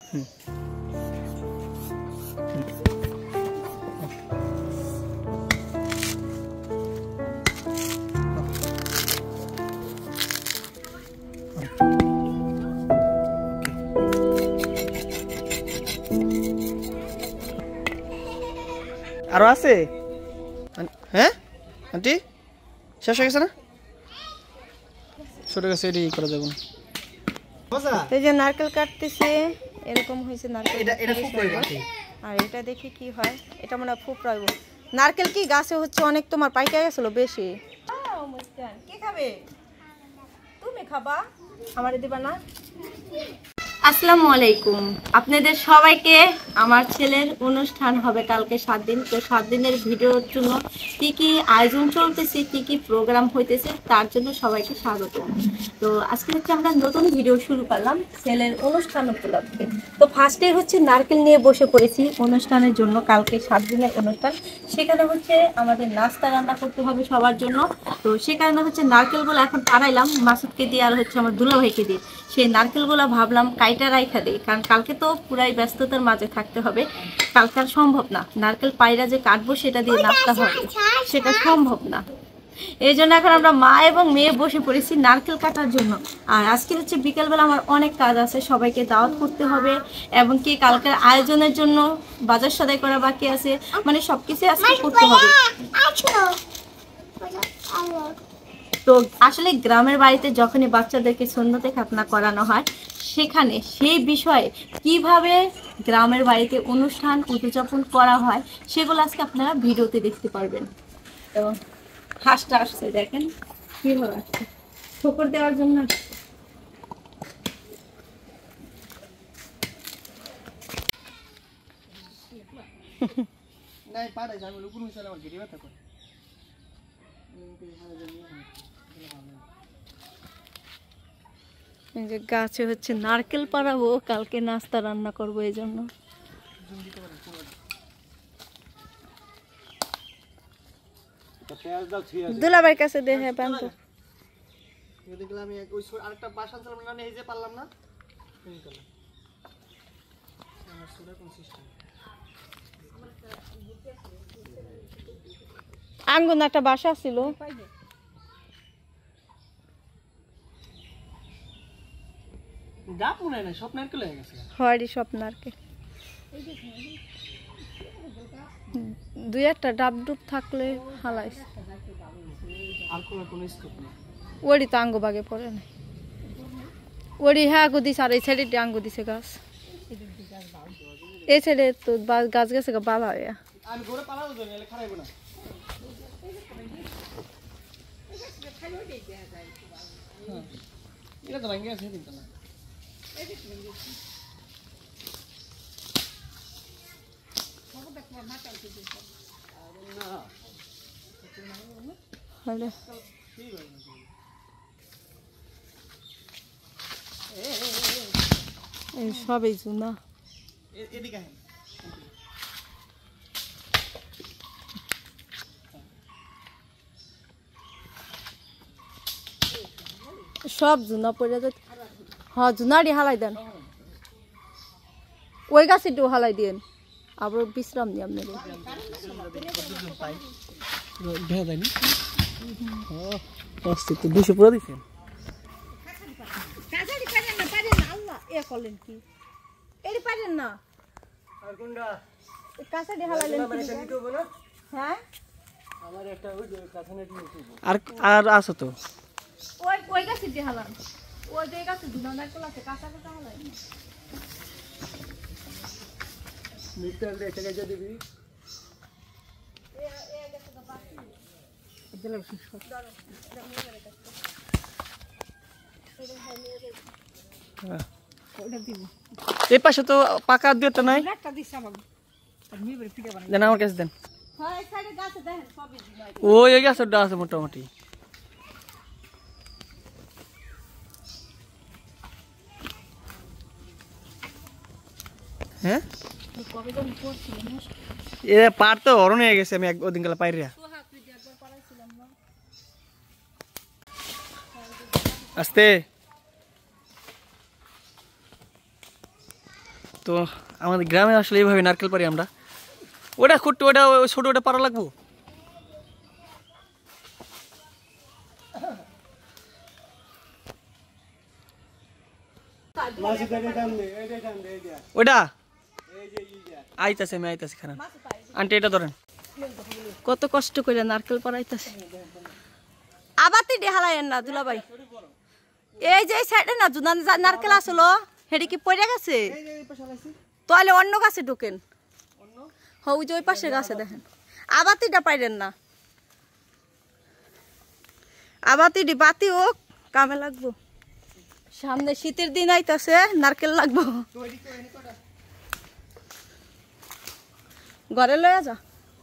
হুম। আরো আছে? হ্যাঁ আন্টি শেষ হয়ে গেছে না? ছোট গাছে এটি করা যাবে না। এই যে নারকেল কাটতেছে, এরকম হয়েছে নারকেল। এটা খুব প্রয়োজন। আর এটা দেখি কি হয়, এটা মনে হয় খুব প্রয়োজন। নারকেল কি গাছে হচ্ছে অনেক, তোমার পাইকা গেছিল বেশি। কি খাবে? তুমি খাবা, আমারে দিবা না? আসসালামু আলাইকুম, আপনাদের সবাইকে। আমার ছেলের অনুষ্ঠান হবে কালকে 7 দিন। তো 7 দিনের ভিডিওর জন্য কি কি আয়োজন চলতেছে, কি কি প্রোগ্রাম হইতেছে, তার জন্য সবাইকে স্বাগত। তো আজকে হচ্ছে আমরা নতুন ভিডিও শুরু করলাম ছেলের অনুষ্ঠান উপলক্ষে। তো ফার্স্টে হচ্ছে নারকেল নিয়ে বসে পড়েছি অনুষ্ঠানের জন্য, কালকে 7 দিনের অনুষ্ঠান। সেখানে হচ্ছে আমাদের নাস্তা রান্না করতে হবে সবার জন্য। তো সে কারণে হচ্ছে নারকেলগুলো এখন পাড়াইলাম মাসুদকে দিয়ে আর হচ্ছে আমার দুলাভাইকে দিয়ে। সেই নারকেলগুলো ভাবলাম কাইটা রাইখা দিই, কারণ কালকে তো পুরাই ব্যস্ততার মাঝে থাকতে হবে। কালকে আর সম্ভব না নারকেল পায়রা যে কাটবো সেটা দিয়ে নাস্তা হবে, সেটা সম্ভব না। এই জন্য এখন আমরা মা এবং মেয়ে বসে পড়েছি নারকেল কাটার জন্য। আর আজকে হচ্ছে বিকেলবেলা আমার অনেক কাজ আছে, সবাইকে দাওয়াত করতে হবে এবং কি কালকের আয়োজনের জন্য বাজার সদাই করা বাকি আছে, মানে সবকিছু আজকে করতে হবে। তো আসলে গ্রামের বাড়িতে যখনই বাচ্চাদেরকে সুন্নতে খাতনা করানো হয়, সেখানে সেই বিষয়ে কিভাবে গ্রামের বাড়িতে অনুষ্ঠান উদযাপন করা হয় সেগুলো আজকে আপনারা ভিডিওতে দেখতে পারবেন। তো হাঁসটা আসছে, দেখেন কিভাবে আসছে, ঠোকর দেওয়ার জন্য। গাছে হচ্ছে নারকেল পাড়াবো, কালকে নাস্তা রান্না করবো, এই জন্য। দুলাভাইয়ের কাছে দেখে বান্ধব আমি আরেকটা বাসা ছিলাম না, এই যে পারলাম না। আঙ্গুন একটা বাসা ছিল, হয়নি সব নারকেল। দুই একটা ডাব ডুব থাকলে হালাইস, ওরই তো আঙ্গু বাগে পড়ে না। ওরই হ্যাঁ আঙ্গু দিছে, আর এই সাইডে আঙ্গু দিছে গাছ, এই সাইডে তো গাছ গেছে বালা হইয়া। সবই জুনা, সব জুনা পড়ে যাচ্ছে। হ্যাঁ জুনারি হালাই দেন, ওই গাছে একটু হালাই দিন, আবার বিশ্রাম নিয়ে আপনাদের। আর আছে তো ওই গাছে দিয়ে হালান, ওই যে গাছে ধুনা নারকেল আছে, কাঁচা কাঁচা হালাই এই পাশে তো পাকা দিতে নাই, দেন আমার কাছে দেন। ওই গাছটা আছে মোটামুটি। হ্যাঁ এ পার তো হরণ হয়ে গেছে, আমি ওদিন গেলে পাইরিয়া আস্তে তো আমাদের গ্রামে আসলে এইভাবে নারকেল পারি আমরা। ওটা খুঁটতে ওটা ছোট ওটা পারা লাগবো। ওটা আইতাছে, আমি আইতাছি খানা। আন্টি এটা ধরেন। কত কষ্ট করে নারকেল পাড়াইতেছে। আবাতি দেখালাইন না দুলাভাই, এই যে সাইডে না জুনা নারকেল আসলো হেডি কি পড়ে গেছে, তাহলে অন্য গাছে ঢোকেন। ওই যে ওই পাশে গাছে দেখেন, আবাতিটা পাইলেন না। আবাতি বাতি ও কামে লাগবো, সামনে শীতের দিন আইতাছে, নারকেল লাগবো। ঘরে লয়া যা।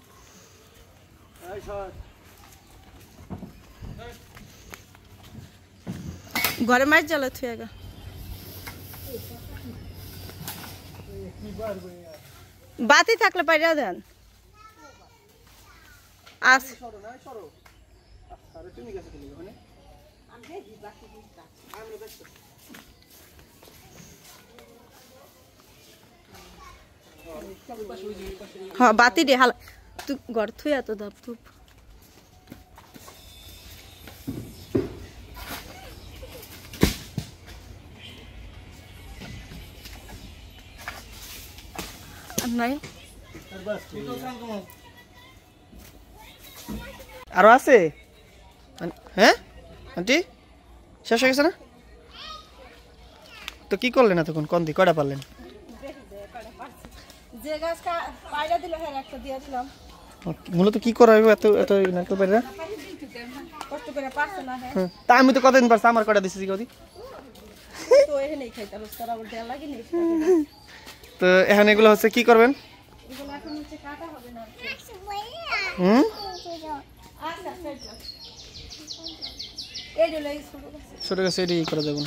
ঘরে মাছ জ্বালা থুয়ে গা। বাতি থাকলে পাইরা দেন। আস হ্যাঁ বাতি দে হাল তুই ঘর থুয়া তো ধাপ ধুপ। নাই আরো আছে? হ্যাঁ আন্টি শেষ হয়ে গেছে না? তো কি করলেন এতক্ষণ? কোন দিকে কয়টা পারলেন? যে গাছটা পায়রা দিল হ্যাঁ একটা দিয়ে দিলাম। মূলত কি করা হবে এত এত নারকেল পায়রা? কষ্ট করে পারছ না। হ্যাঁ তা আমি তো কতদিন পারছি, আমার কয়টা দিছি কদি? তো এখানেই খাইতে হবে, তোরা বলতে লাগি নি। তো এখন এগুলো হচ্ছে কি করবেন? এগুলো এখন হচ্ছে কাটা হবে না। আচ্ছা আচ্ছা এই দিলে ছোট গাছ এডি করা যাবে না।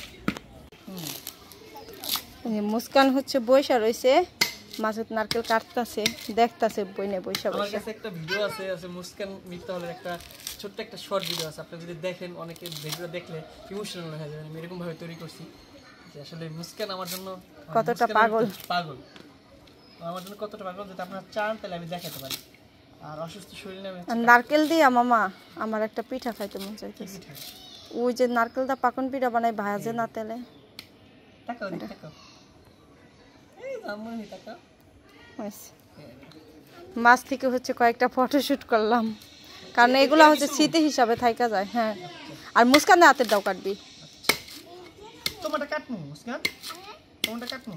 মুস্কান হচ্ছে বৈশা রইছে, মাঝত নারকেল কাটতাছে, দেখতাছে বইনে বৈশা আমার বৈশা। কাছে একটা ভিডিও আছে মুস্কান মিথ্যা হলের একটা ছোট্ট একটা শর্ট ভিডিও আছে, আপনি যদি দেখেন অনেকে ভিডিও দেখলে ইমোশনাল হয়ে যাবেন। আমি এরকম ভাবে তৈরি করছি যে আসলে মুস্কান আমার জন্য কতটা পাগল পাগল, আমার জন্য কতটা পাগল, যদি আপনারা চান তাহলে আমি দেখাতে পারি। আর অসুস্থ শরীর নিয়ে নারকেল দিয়া মামা আমার একটা পিঠা খাইতে মন চাইতেছে। ওই যে নারকেলটা পাকন পিঠা বানাই ভাজে না তেলে। তাকাও তাকাও এই জামুন নি তাকাও। মাছ থেকে হচ্ছে কয়েকটা ফটোশুট করলাম, কারণ এগুলা হচ্ছে স্মৃতি হিসাবে থাইকা যায়। হ্যাঁ আর মুস্কান হাতের দাও কাটবি। তোমারটা কাটমু মুস্কান, তোমারটা কাটমু।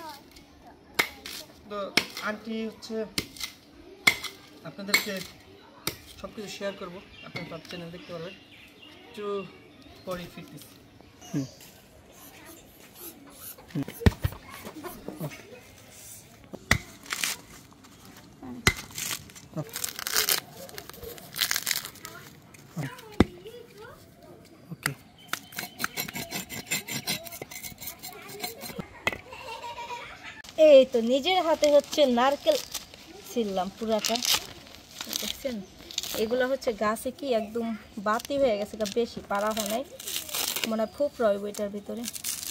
তো আন্টি হচ্ছে আপনাদেরকে সব কিছু শেয়ার করবো, আপনার সব চ্যানেল দেখতে পারবেন। একটু বডি ফিটনেস ওকে। এই তো নিজের হাতে হচ্ছে নারকেল ছিললাম পুরাটা, দেখছেন? এগুলো হচ্ছে গাছে কি একদম বাতি হয়ে গেছে, বেশি পারা হয় নাই, মনে হয় ফুপ রইব এটার ভিতরে।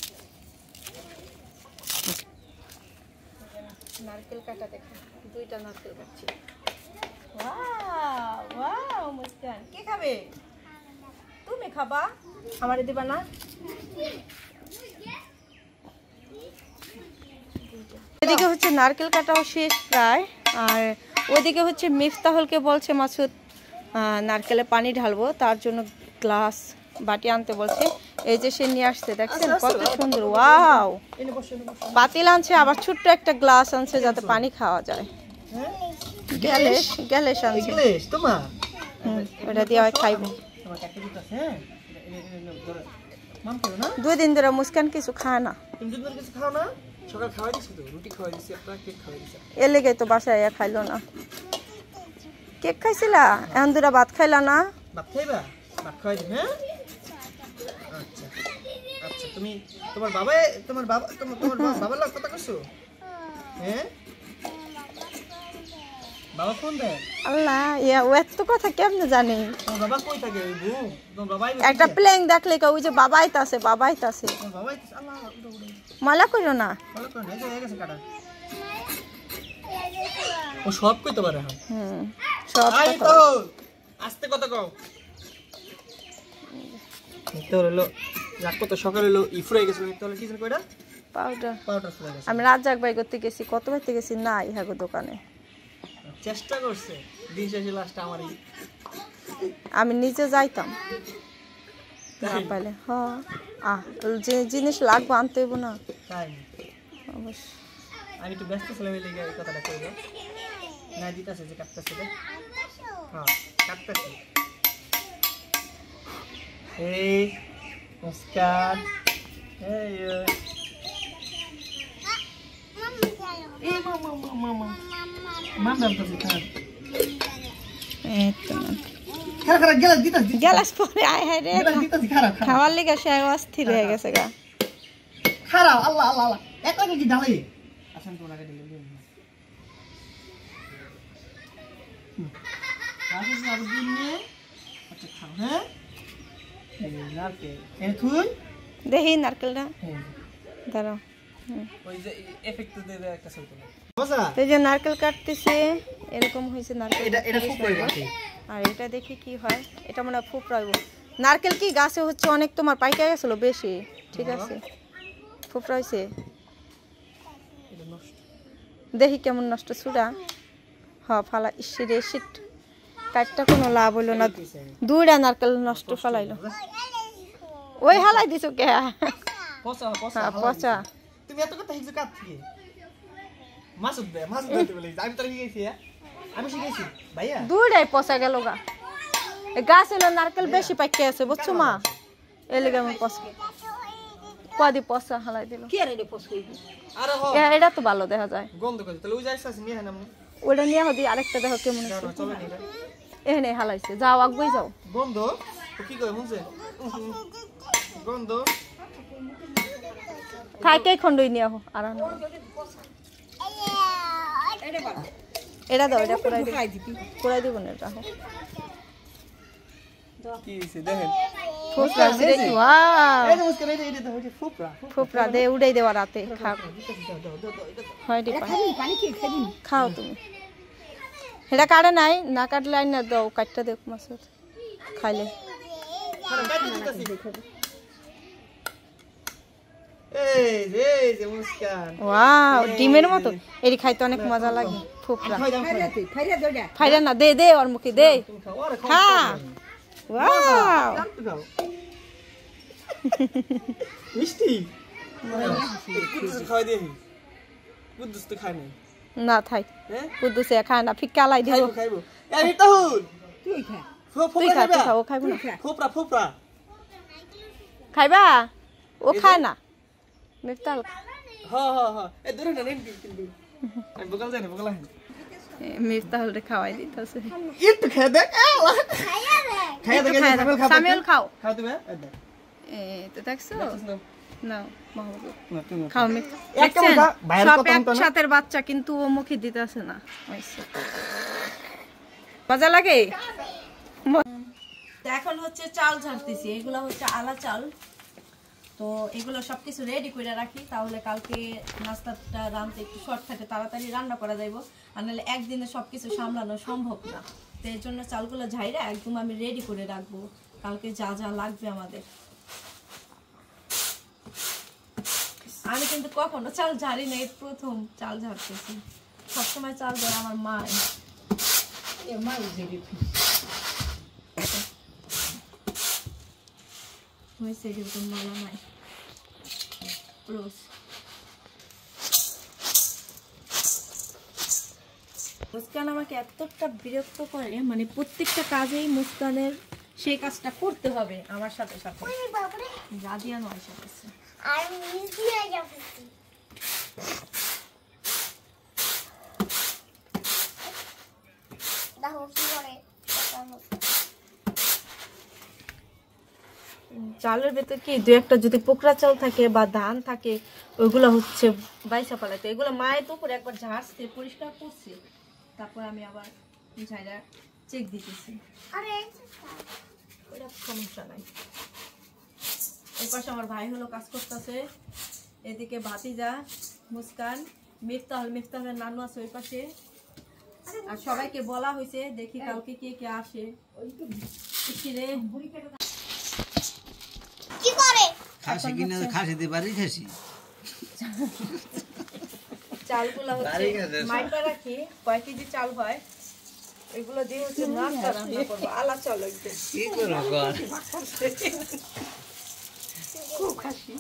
নারকেল কাটা দেখো, দুইটা নারকেল কাটছি। ওয়াও ওয়াও মুস্কান কে খাবে? তুমি খাবা, আমারে দিবা না? এদিকে হচ্ছে নারকেল কাটাও শেষ প্রায়, আর ওইদিকে হচ্ছে মিফতাহুলকে বলছে মাসুদ নারকেলে পানি ঢালবো, তার জন্য গ্লাস বাটি আনতে বলছে। এই যে সে নিয়ে আসছে, দেখছেন কত সুন্দর। ওয়াও পাতিল আনছে, আবার ছোট্ট একটা গ্লাস আনছে যাতে পানি খাওয়া যায়। গ্যালেস গ্যালেস আনছে, ওটা দিয়ে খাইবো। 2 দিন ধরে মুস্কান কিছু খায় না, সকাল খাওয়াই দিছি তো, রুটি খাওয়াই দিছি, একটা কেক খাওয়াই দিছি। এর লেগে তো বাসায় খাইলো না। কেক খাইছিলা, এখন দুটা ভাত খাইলা না? ভাত খাইবা? ভাত খাওয়াই দিই। হ্যাঁ আচ্ছা আচ্ছা। তুমি তোমার বাবার লোক কথা কইছো? হ্যাঁ বাবা ফোন দেয় আল্লাহ ইয়া ও এত কথা কেমনে জানে তোমার বাবা কই থাকে ওই বউ তোমার বাবাই একটা প্লেন দেখলে ওই যে বাবাই তাছে তোমার বাবাই আল্লাহ মালা কইরো না ভালো করে না হয়ে গেছে কাটা ও সব কইতে পারে এখন সব আই কথা তো আস্তে কথা কও তো হলো রাত কত সকালে হলো ইফরে গেছিল তাহলে কি জানি কইরা পাউডার ফুলে গেছে আমি রাত জাগবাই করতে গেছি কত বাইতে গেছি না ইহাগো দোকানে চেষ্টা করছে দিন শেষে লাস্ট আমারই আমি নিজে যাইতাম না পাইলে যে জিনিস লাগবে আনতে হইব না তাই অবশ্য আমি একটু ব্যস্ত ছিলাম এই লেগে এই কথাটা কইব না দিতাছে যে কাটতেছে রে হ্যাঁ কাটতেছে এই নমস্কার এই মামা তো খারাপ খারাপ গেলাস দিতাস গেলাস পরে আয় হায় রে দিতাস খারাপ খাওয়ার লিগে সে অস্থির হয়ে গেছে গা খারাপ আল্লাহ আল্লাহ আল্লাহ এত কি ঢালাই আসেন তো লাগে দিলে আসেন আবার দিন নিয়ে আচ্ছা খাও হ্যাঁ এই নারকেল এই তুই দেখি নারকেলটা দাঁড়াও ওই যে এফেক্ট দেবে একটা ছবি মজা এই যে নারকেল কাটতেছে এরকম হয়েছে নারকেল এটা খুব পড়ে গেছে আর এটা দেখি কি হয় এটা মনে খুব রাইব নারকেল কি গাছে হচ্ছে অনেক তোমার পাইকা গেছিল বেশি ঠিক আছে খুব রয়েছে এটা নষ্ট দেখি কেমন নষ্ট সুরা ফালা ইসিরে শিট কাটটা কোনো লাভ হইলো না দুইটা নারকেল নষ্ট ফালাইলো ওই হালাই দিছো কে পচা পচা পচা তুমি এত কথা হিজু কাট থেকে মাসুদ দে বলে আমি তো শিখাইছি আমি শিখাইছি ভাইয়া দুইটাই পচা গেল গা গাছ হলো নারকেল বেশি পাইকে আছে বুঝছো মা এই লেগে আমি পচা কদি পচা হালাই দিল কি আরে পচকই আরে হ এটা তো ভালো দেখা যায় গন্ধ করে তাহলে ওই যাইছ আছে নিয়ে নাম ওটা নিয়ে হদি আরেকটা দেখো কেমন আছে চলো নি এখানে হালাইছে যাও আগুই যাও গন্ধ তো কি কয় মুছে গন্ধ খাইকেই খন্ডই নিয়ে আহো আর এটা দাও এটা পুরাই দিব না এটা কি হইছে দেখেন ফুপরা রে ওয়াও এই নমস্কার এটা দাও এটা ফুপরা ফুপরা দে উড়াই দেওয়া রাতে খাও হয় দি পানি কি খাবি খাও তুমি এটা কাটে নাই না কাটলে আই না দাও কাটটা দেখ মাসুদ খাইলে আরে কাটি দিতাছি এই যে মুস্কান ওয়াও ডিমের মতো এরি খাইতে অনেক মজা লাগে ফুপরা খাই দাও খাই খাইরা দইডা ফাইরা না দে ওর মুখে দে তুমি খাও আরে খা ওয়াও একটু খাও মিষ্টি কুদ্দুস খাওয়াই দিই কুদ্দুস তো খাই নাই না থাই হ্যাঁ কুদ্দুসে খায় না ফিক্কা লাই দিব খাইবো এই মিতাহুল তুই খা তুই খা তুই খা ও খাইব না ফুপরা খাইবা ও খায় না মিফতাল হ এই দূরে না নেন কিন্তু আমি বকাল যাই না বকাল আহেন মিফতাল রে খাওয়াই দিতেছে একটু খেয়ে দেখ খাইয়া দেখ সামিউল খাও খাও তুমি তো দেখছো না মাহবুব না তুমি খাও এক কামড় বাইরে সব কথা তো না একসাথের বাচ্চা কিন্তু ও মুখে দিতেছে না মজা লাগে এখন হচ্ছে চাল ঝাড়তেছি এগুলো হচ্ছে আলা চাল তো এগুলো সবকিছু রেডি করে রাখি তাহলে কালকে নাস্তাটা রান্নাতে একটু শর্টকাটে তাড়াতাড়ি রান্না করা যাইব আর নাহলে একদিনে সবকিছু সামলানো সম্ভব না তো এর জন্য চালগুলো ঝাইরা একদম আমি রেডি করে রাখবো কালকে যা যা লাগবে আমাদের আমি কিন্তু কখনো চাল ঝাড়ি না এই প্রথম চাল ঝাড়তেছি সবসময় চাল ঝাড়ে আমার মা হয়েছে এরকম মালা নাই মুস্কান আমাকে এতটা বিরক্ত করে মানে প্রত্যেকটা কাজেই মুস্কানের সেই কাজটা করতে হবে আমার সাথে সাথে রাজিয়া নয় সাথে আর মিষ্টি হয়ে যাচ্ছে দেখো কি করে চালের ভেতর কি দু একটা যদি পোকরা চাল থাকে বা ধান থাকে ওইগুলো হচ্ছে বাইসা পালাতে এগুলো মায়ের তো উপরে একবার ঝাড়ছে পরিষ্কার করছে তারপর আমি আবার ঝাইরা চেক দিতেছি। আরে ওটা সমস্যা নাই। এই পাশে আমার ভাই হলো কাজ করতেছে, এদিকে ভাতিজা মুস্কান, মিফতাহের নানু আছে ওই পাশে। আর সবাইকে বলা হয়েছে, দেখি কালকে কে কে আসে। কি করে খাসি কিনে খাসি দিয়ে বাড়ি খাসি চালগুলো হচ্ছে মাইটা রাখি, কয় কেজি চাল হয় এগুলো দিয়ে হচ্ছে নাস্তা রান্না করবো। আলা চাল একদম কি করবো কর খুব খাসি।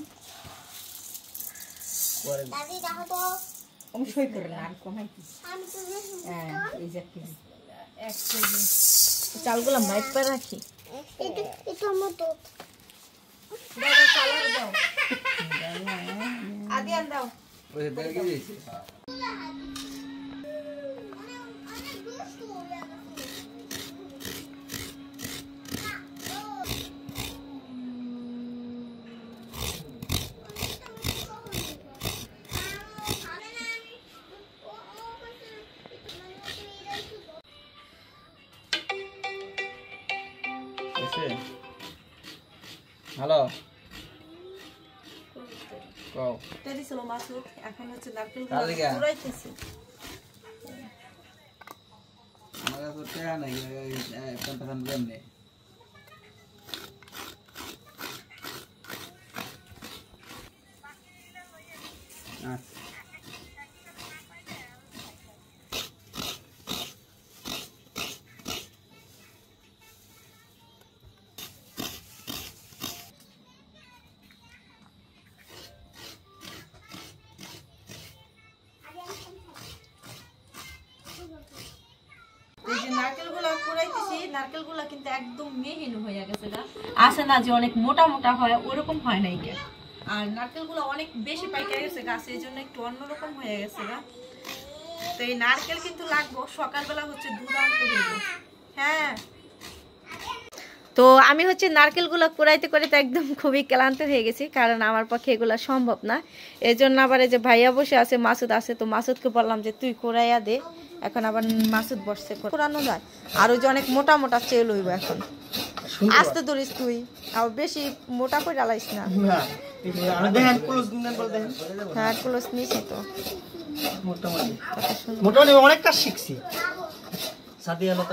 দাদি দেখো তো আমি সই করে না আর কমাই কি আমি তো হ্যাঁ এই যে কি 1 কেজি চালগুলো মাইপা রাখি। এটা আমার তো দাও চাল আর দাও, আদি আর দাও। ওই দেড় কেজি দিয়েছে হ্যালো কও এটা দিছিল মাসুদ, এখন হচ্ছে নারকেলগুলো তাহলে কি? কুড়াইতেছি। আমার কাছে টাকা নাই 50 গ্রাম নেই এই যে নারকেলগুলো কুড়াইতেছি, নারকেলগুলো কিন্তু একদম মিহিন হয়ে গেছে গা। আসে না যে অনেক মোটা মোটা হয়, ওরকম হয় নাই গা। আর নারকেলগুলো অনেক বেশি পাইকে গেছে গাছ, এই জন্য একটু অন্যরকম হয়ে গেছে গা। তো এই নারকেল কিন্তু লাগবো, সকালবেলা হচ্ছে দুধ আনতে হইব। হ্যাঁ, তো আমি হচ্ছে নারকেলগুলো কুড়াইতে কুড়াইতে একদম খুবই ক্লান্ত হয়ে গেছি, কারণ আমার পক্ষে এগুলো সম্ভব না। এই জন্য আবার এই যে ভাইয়া বসে আছে, মাসুদ আছে, তো মাসুদকে বললাম যে তুই কুড়াইয়া দে। এখন আবার মাসুদ বসছে, কুড়ানো যায়। আর ওই যে অনেক মোটা মোটা চেল হইব এখন। আস্তে ধরিস তুই, আবার বেশি মোটা করে আলাইস না। হ্যাঁ ক্লোজ নিছি তো মোটামুটি অনেক কাজ শিখছি। সাদিয়া লতা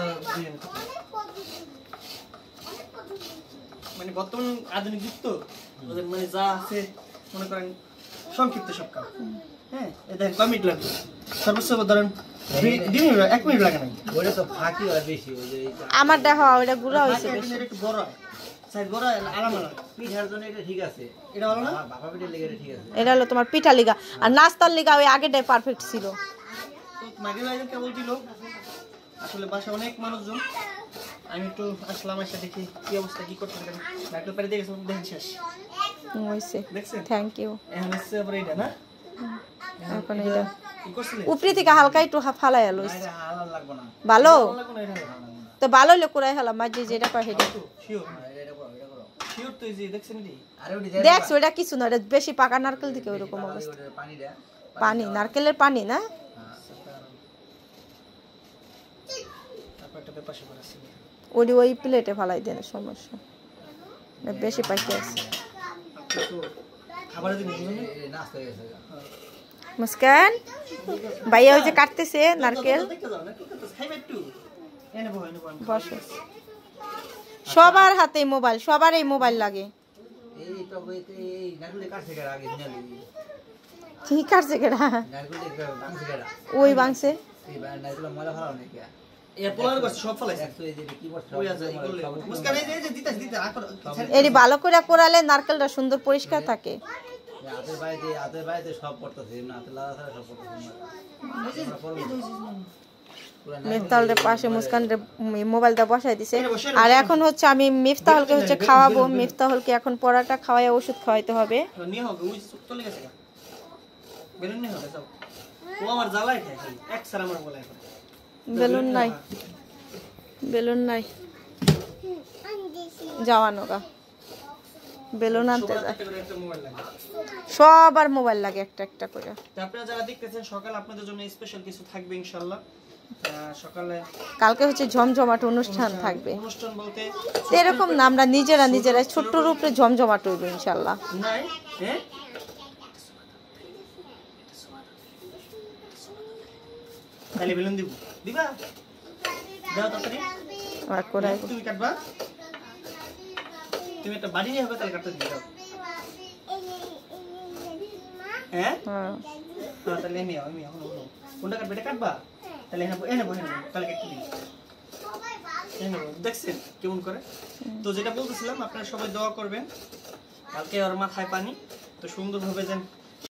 মানে বর্তমান আধুনিক যুগ তো, ওদের মানে যা আছে মনে করেন সংক্ষিপ্ত সব কাজ। হ্যাঁ, এটা কয় মিনিট লাগবে? সর্বোচ্চ ধরেন 1 মিনিট লাগে না। ওটা তো ফাঁকি হয় বেশি ওই যে আমার দেখা ওইটা গুঁড়া হয়েছে বেশি। একটু বড় হয়, সাইজ বড় হয়, আলাদা পিঠার জন্য এটা ঠিক আছে এটা ভালো না। বাবা পিঠার লেগে এটা ঠিক আছে এটা হলো তোমার পিঠা লিগা, আর নাস্তার লিগা ওই আগেটাই পারফেক্ট ছিল। তো মাগরিব আয়োজন কেবল দিল, আসলে বাসা অনেক মানুষজন। আমি একটু আসলাম, এসে দেখি কি অবস্থা, কি করতে পারেন। ডাক্তার পারে দিয়ে গেছিলাম, দেখেন শেষ। হইছে, দেখছেন? Thank you. এখন হচ্ছে আবার এটা না, এখন এটা কি করছিলেন? উপরি থেকে হালকা একটু ফালাইয়া লইস। এটা হালাল লাগবে না ভালো লাগবে না, এটা তো ভালো হইলে কুড়াই হলাম, মাঝে যেটা কয় সেটা শিওর এটা করো এটা করো শিওর। তো এই যে দেখছেন কি আরে ওটি দেখছো, ওটা কিছু না, এটা বেশি পাকা নারকেল দিকে ওইরকম অবস্থা। পানিটা পানি, নারকেলের পানি না। তারপর একটা ব্যাপার সেবার আছে। ওই প্লেটে ফালাই দেন, সমস্যা না, বেশি পাইতে আছে। খাবারের জিনিস নাস্তা হয়ে গেছে মুস্কান ভাইয়া ওই যে কাটতেছে নারকেল। দেখতে যাও না, কি করতেছ? খাইবে একটু। এনে বহ, এনে বহ। বসো, সবার হাতে মোবাইল, সবার এই মোবাইল লাগে। এই তো এই নারকেলের কাছ থেকে আগে নিয়ে কি কাটছে কেডা? নারকেলের কাছ থেকে ওই বাংছে এই নারকেলের ময়লা ভালো নাকি এ পোলার কষ্ট সব ফলাইছে। একশো এই যে কি বলছ ওই আছে এগুলো। মুস্কান এই যে দিতে আকর। এটি ভালো করে কোরালে নারকেলটা সুন্দর পরিষ্কার থাকে। হাতের বাইরে সব পড়তেছে না, হাতের লাগা ছাড়া সব পড়তেছে মিফতাহলের পাশে মুস্কানের মোবাইলটা বসাই দিছে। আর এখন হচ্ছে আমি মিফতাহলকে হচ্ছে খাওয়াবো। মিফতাহলকে এখন পরাটা খাওয়াই ওষুধ খাওয়াইতে হবে। নিয়ে হবে, ওই চলে গেছে। বেলুন নিয়ে হবে, যাও। ও আমার জ্বালায় খায় খালি, এক সার আমার বলায় খায়। বেলুন নাই, বেলুন নাই, যাওয়ানো গা বেলুন আনতে যায়। একটা করে একটা মোবাইল লাগে। সবার মোবাইল লাগে একটা একটা করে। তো আপনারা যারা দেখতেছেন, সকাল আপনাদের জন্য স্পেশাল কিছু থাকবে ইনশাআল্লাহ। সকালে কালকে হচ্ছে জমজমাট অনুষ্ঠান থাকবে। অনুষ্ঠান বলতে তো এরকম না, আমরা নিজেরা ছোট্ট রূপে জমজমাট হইব ইনশাল্লাহ। নাই, হ্যাঁ তাহলে বেলুন দিব, দিবা দাও তাড়াতাড়ি। আর করে তুমি কাটবা, তুমি একটা বাড়ি নিয়ে হবে তাহলে কাটতে দিবে দাও। হ্যাঁ হ্যাঁ তাহলে এনে আমি এখন কোনটা কাটবে, এটা কাটবা তাহলে এনে তাহলে কেটে দিই। দেখছেন কেমন করে? তো যেটা বলতেছিলাম, আপনারা সবাই দোয়া করবেন কালকে ওর মাথায় পানি তো সুন্দরভাবে যেন